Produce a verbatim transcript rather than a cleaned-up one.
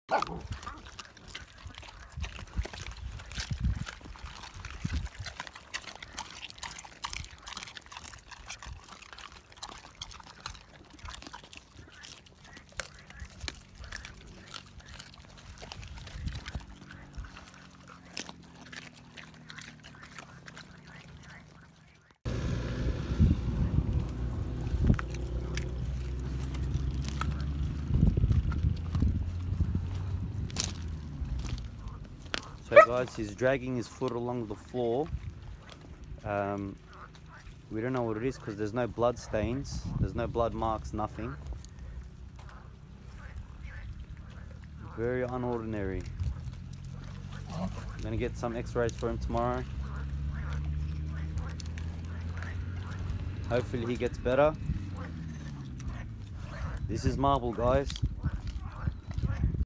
So guys, he's dragging his foot along the floor. Um, we don't know what it is because there's no blood stains, there's no blood marks, nothing. Very unordinary. I'm gonna get some x-rays for him tomorrow. Hopefully he gets better. This is Marble, guys.